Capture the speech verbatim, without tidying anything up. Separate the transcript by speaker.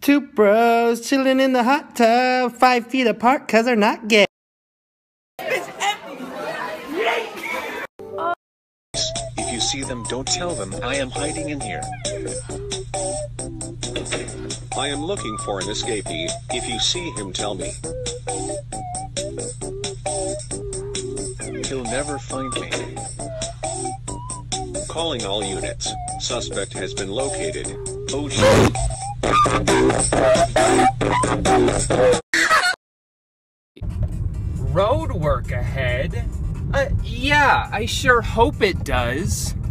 Speaker 1: Two bros chilling in the hot tub, five feet apart cause they're not gay.
Speaker 2: If you see them, don't tell them I am hiding in here. I am looking for an escapee. If you see him, tell me. He'll never find me. Calling all units. Suspect has been located. O G.
Speaker 3: Road work ahead? Uh, yeah, I sure hope it does.